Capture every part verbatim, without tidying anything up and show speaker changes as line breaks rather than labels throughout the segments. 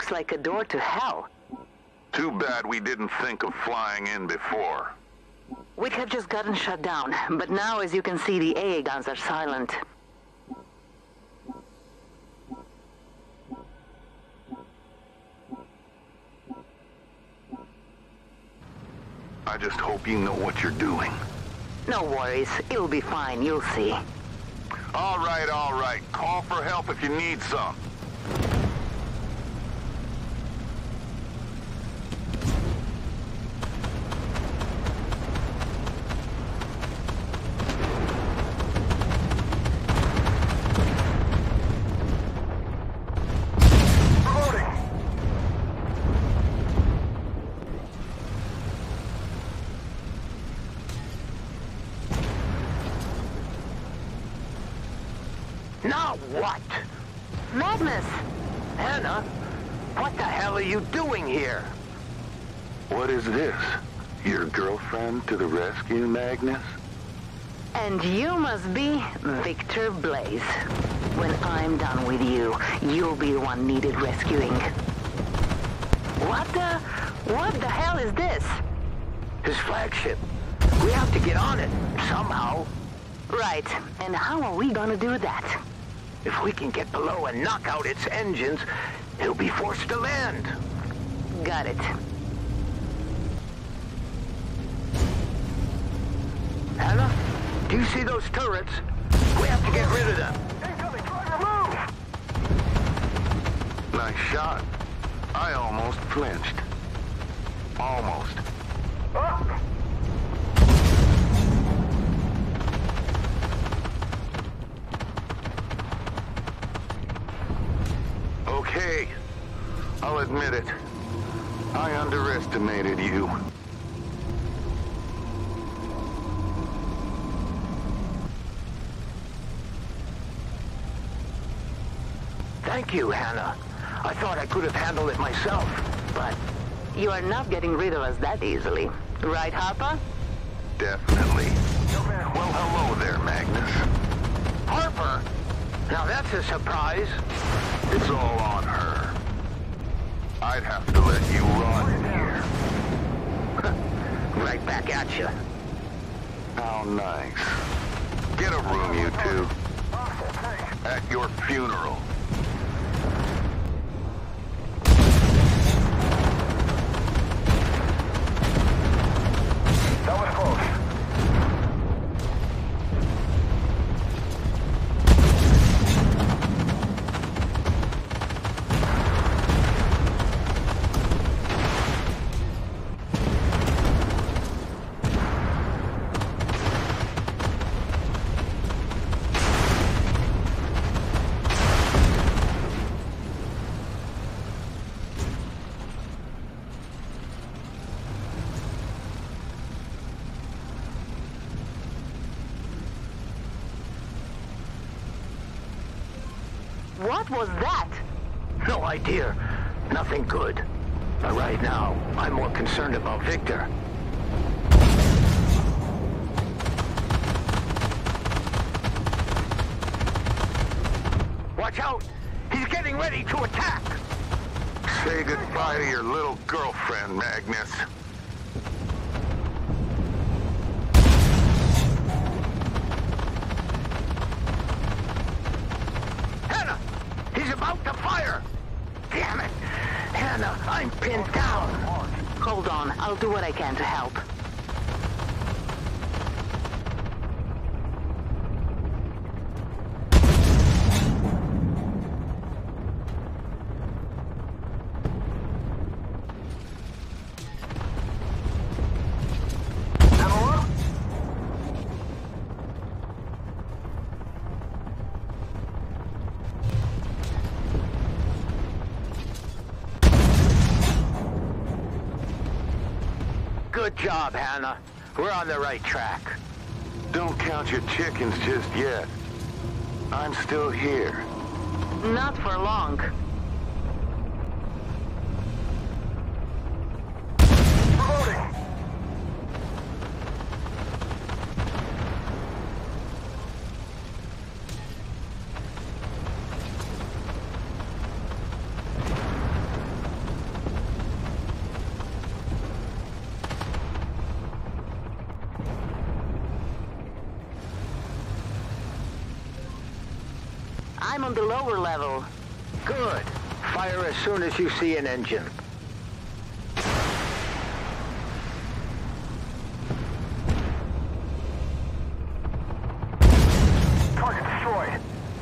looks like a door to hell.
Too bad we didn't think of flying in before.
We have just gotten shut down, but now, as you can see, the A A guns are silent.
I just hope you know what you're doing.
No worries. It'll be fine. You'll see.
All right, all right. Call for help if you need some.
Now what?
Magnus!
Hannah, what the hell are you doing here?
What is this? Your girlfriend to the rescue, Magnus?
And you must be Victor Blaze. When I'm done with you, you'll be the one needed rescuing.
What the?
What the hell is this?
His flagship. We have to get on it, somehow.
Right. And how are we gonna do that?
If we can get below and knock out its engines, he'll be forced to land.
Got it.
Hannah, do you see those turrets? We have to get rid of them. Incoming, driver, move!
Nice shot. I almost flinched. Almost.
Up!
Okay, I'll admit it. I underestimated you.
Thank you, Hannah. I thought I could have handled it myself, but...
You are not getting rid of us that easily. Right, Harper?
Definitely. Well, hello there, Magnus.
Harper? Now that's a surprise.
It's all on her. I'd have to let you run here.
Right back at you.
How nice. Get a room, you two. At your funeral.
That was close.
What was that?
No idea. Nothing good. But right now, I'm more concerned about Victor. Watch out! He's getting ready to attack!
Say goodbye to your little girlfriend, Magnus.
Hannah! He's about to fire! Damn it! Hannah, I'm pinned down!
Hold on. I'll do what I can to help.
Good job, Hannah. We're on the right track.
Don't count your chickens just yet. I'm still here.
Not for long.
Reloading!
I'm on the lower level.
Good. Fire as soon as you see an engine. Target destroyed.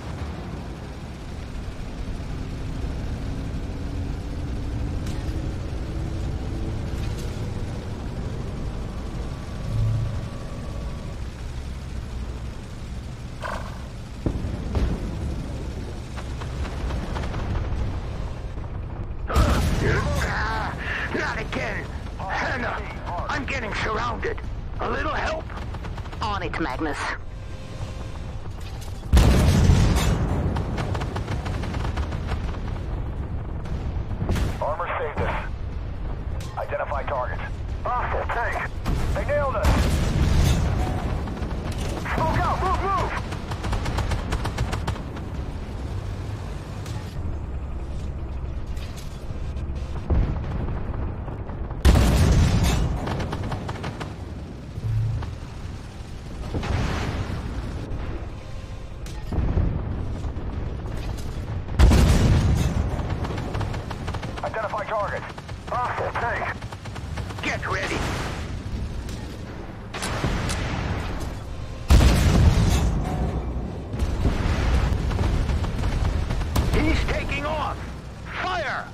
Not again! Hannah, I'm getting surrounded. A little help?
On it, Magnus.
Armor saved us. Identify targets. Hostile tank. They nailed us. Smoke out! Move, move! Identify target. Hostile tank. Get ready. He's taking off. Fire!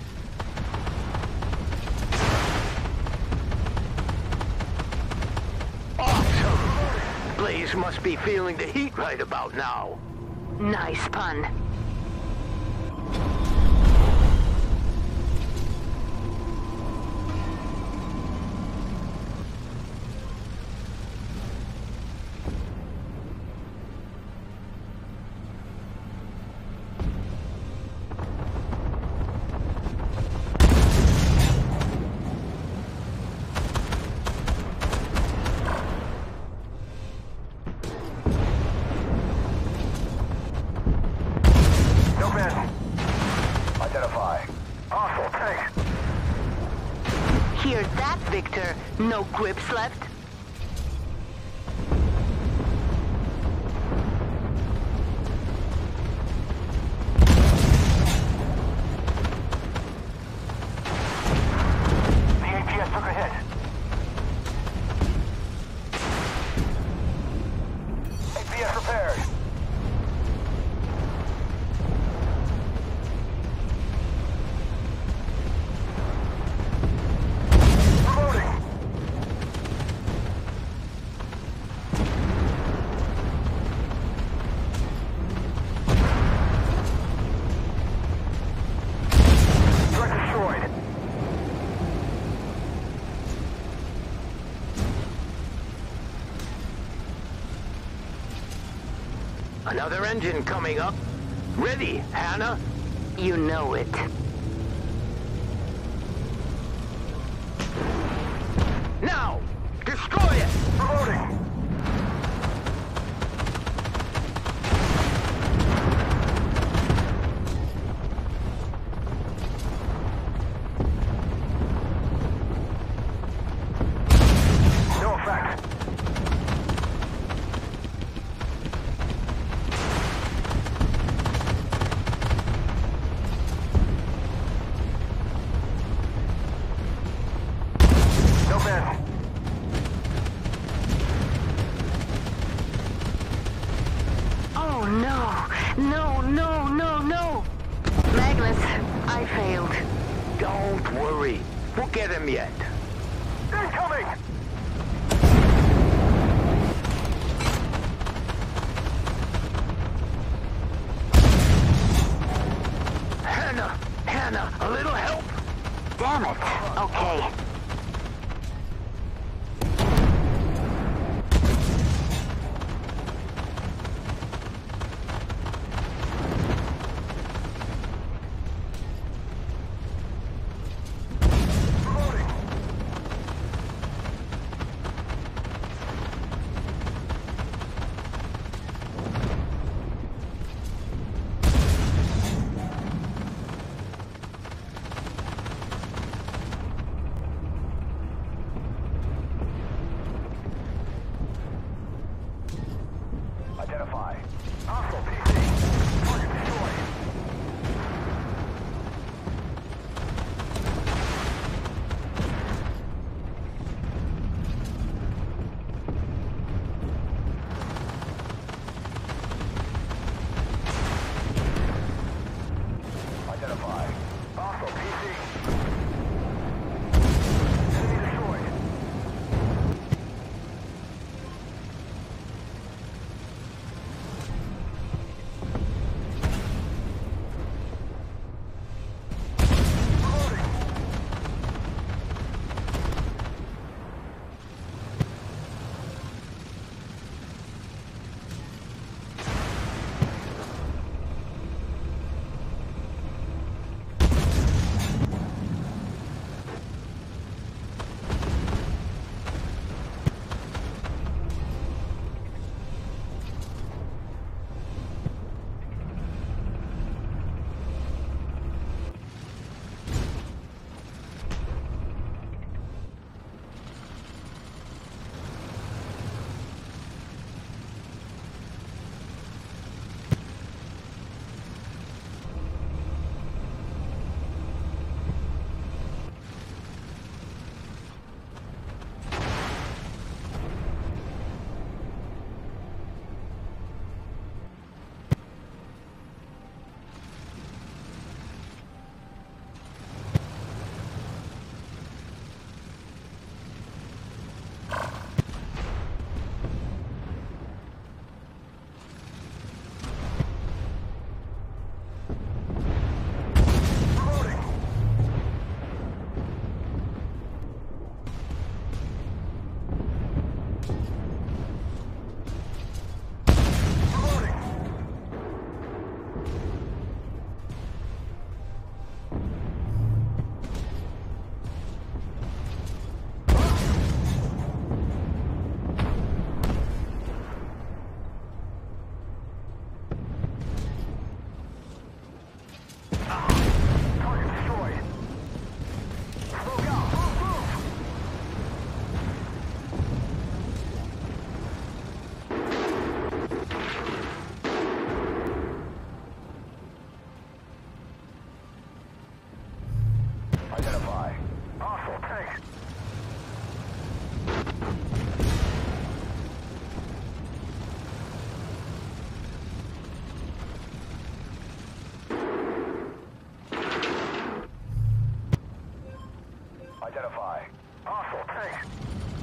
Awesome. Blaze must be feeling the heat right about now.
Nice pun.
Identify. Hostile tank.
Hear that, Victor? No grips left?
The A P S took a hit. A P S repaired. Another engine coming up. Ready, Hannah?
You know it.
Now! Destroy it! Promoting! No effect. No men.
Oh, no. No, no, no, no. Magnus, I failed.
Don't worry. We'll get him yet. Incoming! Hannah! Hannah! A little help!
Damn it. Okay.
identify. Hostile tank.